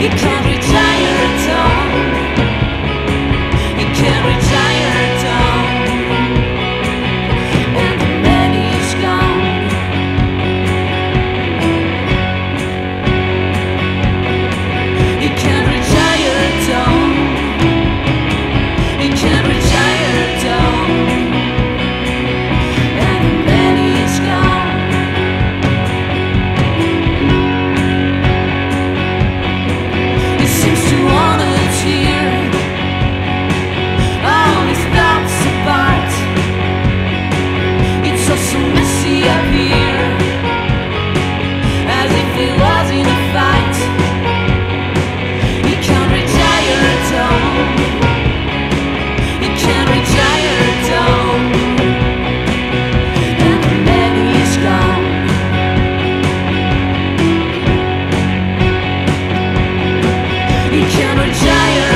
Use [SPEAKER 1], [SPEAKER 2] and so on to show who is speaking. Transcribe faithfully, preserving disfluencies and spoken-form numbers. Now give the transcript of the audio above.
[SPEAKER 1] You can't retire at all. You can't retire at all. And the man is gone. You can't retire at all. You can't retire at all. And the man is gone. He seems to wanna tear all his thoughts apart. It's all so messy up here, as if he was in a fight. He can't retire at all. He can't retire at all. And the man is gone. You can't retire